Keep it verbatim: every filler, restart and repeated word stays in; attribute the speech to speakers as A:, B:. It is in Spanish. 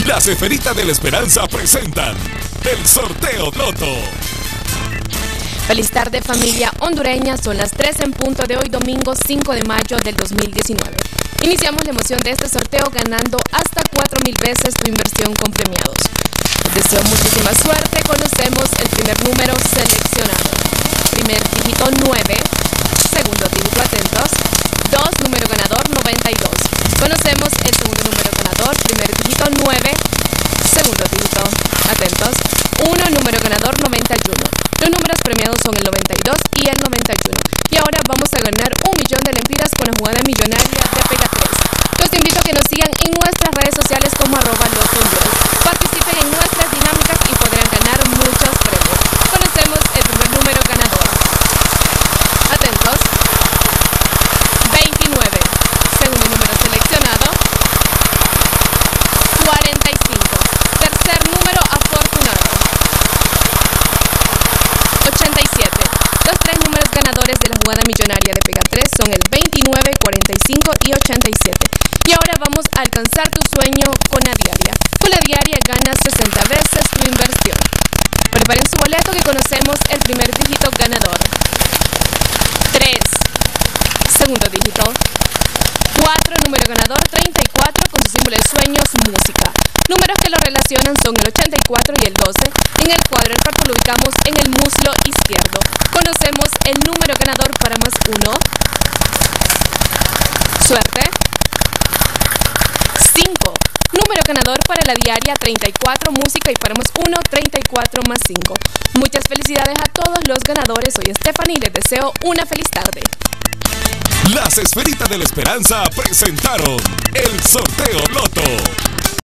A: Las Esferitas de la Esperanza presentan el Sorteo Loto.
B: Feliz tarde, familia hondureña. Son las tres en punto de hoy, domingo cinco de mayo del dos mil diecinueve. Iniciamos la emoción de este sorteo ganando hasta cuatro mil veces tu inversión con premiados. Les deseo muchísima suerte. Conocemos el primer número seleccionado. Primer dígito nueve. Segundo dígito, atentos. dos, número ganador noventa y dos. Conocemos el segundo número ganador. Primer dígito nueve. Segundo dígito, atentos. uno, número ganador noventa y uno. Los números premiados son el noventa y dos y el noventa y uno. Y ahora vamos a ganar un millón de lempiras con la jugada millonaria de Pega tres. Los invito a que nos sigan en nuestras redes sociales como arroba Loto Honduras. Participen en nuestras dinámicas y podrán ganar muchos premios. Conocemos el primer número ganador. Atentos. veintinueve. Segundo número seleccionado. cuarenta y cinco. Tercer número afortunado. ochenta y siete. Los tres números ganadores de la jugada millonaria de Pega tres son el veintinueve, cuarenta y cinco y ochenta y siete. Y ahora vamos a alcanzar tu sueño con la diaria. Con la diaria ganas sesenta veces tu inversión. Preparen su boleto que conocemos el primer dígito ganador. tres. Segundo dígito. cuatro, número ganador treinta y cuatro con su símbolo de sueños, música. Números que lo relacionan son el ochenta y cuatro y el doce. En el cuadro del cuarto lo ubicamos en el muslo izquierdo. Conocemos el número ganador para más uno. Suerte. cinco. Número ganador para la diaria treinta y cuatro, música y para más uno, treinta y cuatro más cinco. Muchas felicidades a todos los ganadores. Soy Stephanie y les deseo una feliz tarde.
A: Las Esferitas de la Esperanza presentaron el Sorteo Loto.